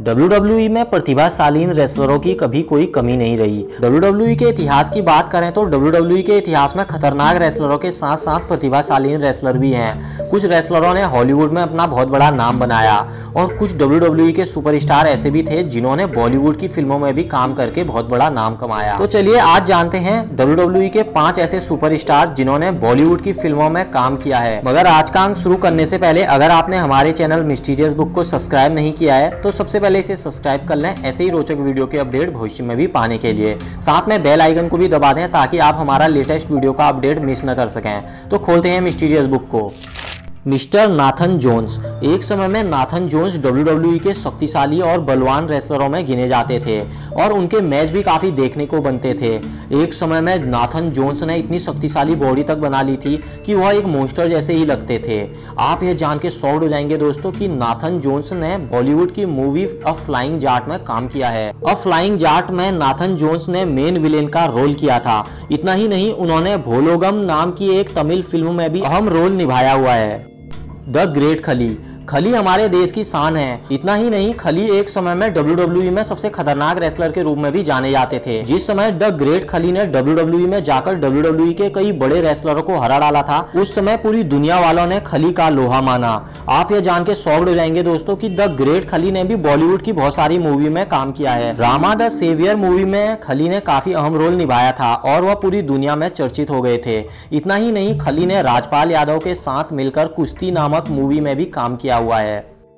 WWE में प्रतिभाशालीन रेसलरों की कभी कोई कमी नहीं रही। WWE के इतिहास की बात करें तो WWE के इतिहास में खतरनाक रेसलरों के साथ साथ प्रतिभाशालीन रेसलर भी हैं। कुछ रेसलरों ने हॉलीवुड में अपना बहुत बड़ा नाम बनाया और कुछ WWE के सुपरस्टार ऐसे भी थे जिन्होंने बॉलीवुड की फिल्मों में भी काम करके बहुत बड़ा नाम कमाया। तो चलिए आज जानते हैं WWE के 5 ऐसे सुपरस्टार जिन्होंने बॉलीवुड की फिल्मों में काम किया है। मगर आज का अंक शुरू करने से पहले अगर आपने हमारे चैनल मिस्टीरियस बुक को सब्सक्राइब नहीं किया है तो सबसे पहले इसे सब्सक्राइब कर लें ऐसे ही रोचक वीडियो के अपडेट भविष्य में भी पाने के लिए। साथ में बेल आइकन को भी दबा दें ताकि आप हमारा लेटेस्ट वीडियो का अपडेट मिस न कर सकें। तो खोलते हैं मिस्टीरियस बुक को। Mister Nathan Jones. एक समय में नाथन जोन्स WWE के शक्तिशाली और बलवान रेसलरों में गिने जाते थे और उनके मैच भी काफ़ी देखने को बनते थे। एक समय में नाथन जोन्स ने इतनी शक्तिशाली बॉडी तक बना ली थी कि वह एक मॉन्स्टर जैसे ही लगते थे। आप यह जान के शॉक्ड हो जाएंगे दोस्तों कि नाथन जोन्स ने बॉलीवुड की मूवी अ फ्लाइंग जाट में काम किया है। अ फ्लाइंग जाट में नाथन जोन्स ने मेन विलेन का रोल किया था। इतना ही नहीं, उन्होंने भोलोगम नाम की एक तमिल फिल्म में भी अहम रोल निभाया हुआ है। द ग्रेट खली। खली हमारे देश की शान है। इतना ही नहीं, खली एक समय में WWE में सबसे खतरनाक रेसलर के रूप में भी जाने जाते थे। जिस समय द ग्रेट खली ने WWE में जाकर WWE के कई बड़े रेसलरों को हरा डाला था, उस समय पूरी दुनिया वालों ने खली का लोहा माना। आप ये जान के शॉक्ड हो जाएंगे दोस्तों कि द ग्रेट खली ने भी बॉलीवुड की बहुत सारी मूवी में काम किया है। रामा द सेवियर मूवी में खली ने काफी अहम रोल निभाया था और वह पूरी दुनिया में चर्चित हो गए थे। इतना ही नहीं, खली ने राजपाल यादव के साथ मिलकर कुश्ती नामक मूवी में भी काम किया हुआ है।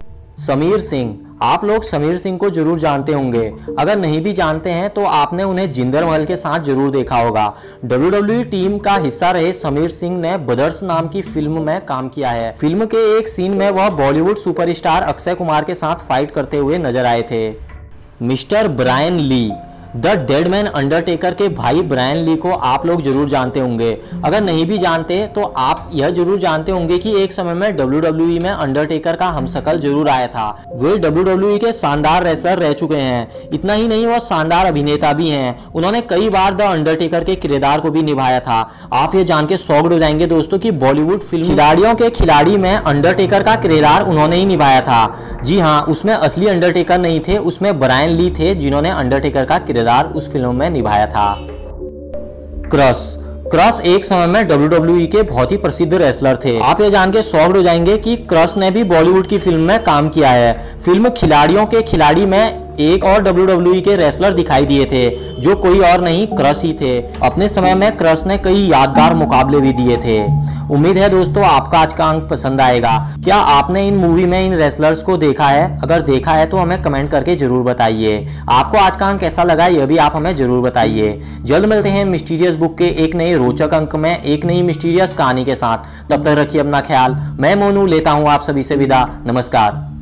समीर सिंह। आप लोग समीर सिंह को जरूर जानते होंगे। अगर नहीं भी जानते हैं तो आपने उन्हें जिंदर महल के साथ जरूर देखा होगा। WWE टीम का हिस्सा रहे समीर सिंह ने ब्रदर्स नाम की फिल्म में काम किया है। फिल्म के एक सीन में वह बॉलीवुड सुपरस्टार अक्षय कुमार के साथ फाइट करते हुए नजर आए थे। Mister Brian Lee. The dead man Undertaker के भाई ब्रायन ली को आप लोग जरूर जानते होंगे। अगर नहीं भी जानते तो आप यह जरूर जानते होंगे कि एक समय में WWE में अंडरटेकर का हमशक्ल जरूर आया था। वे WWE के शानदार रेसलर रह चुके हैं। इतना ही नहीं, वह शानदार अभिनेता भी हैं। उन्होंने कई बार द अंडरटेकर के किरदार को भी निभाया था। आप ये जान के शॉक्ड हो जाएंगे दोस्तों कि बॉलीवुड फिल्म खिलाड़ियों के खिलाड़ी में अंडरटेकर का किरदार उन्होंने ही निभाया था। जी हाँ, उसमें असली अंडरटेकर नहीं थे, उसमें ब्रायन ली थे जिन्होंने अंडरटेकर का किरदार उस फिल्म में निभाया था। क्रश एक समय में WWE के बहुत ही प्रसिद्ध रेसलर थे। आप ये जान के शॉक्ड हो जाएंगे कि क्रश ने भी बॉलीवुड की फिल्म में काम किया है। फिल्म खिलाड़ियों के खिलाड़ी में एक और WWE के रेसलर दिखाई दिए थे जो कोई और नहीं, क्रश ही थे। अपने समय में क्रश ने कई यादगार मुकाबले भी दिए थे। उम्मीद है दोस्तों आपका आज का अंक पसंद आएगा। क्या आपने इन मूवी में इन रेसलर्स को देखा है? अगर देखा है तो हमें कमेंट करके जरूर बताइए। आपको आज का अंक कैसा लगा यह भी आप हमें जरूर बताइए। जल्द मिलते हैं मिस्टीरियस बुक के एक नए रोचक अंक में एक नई मिस्टीरियस कहानी के साथ। तब तक रखिए अपना ख्याल। मैं मोनू लेता हूँ आप सभी से विदा। नमस्कार।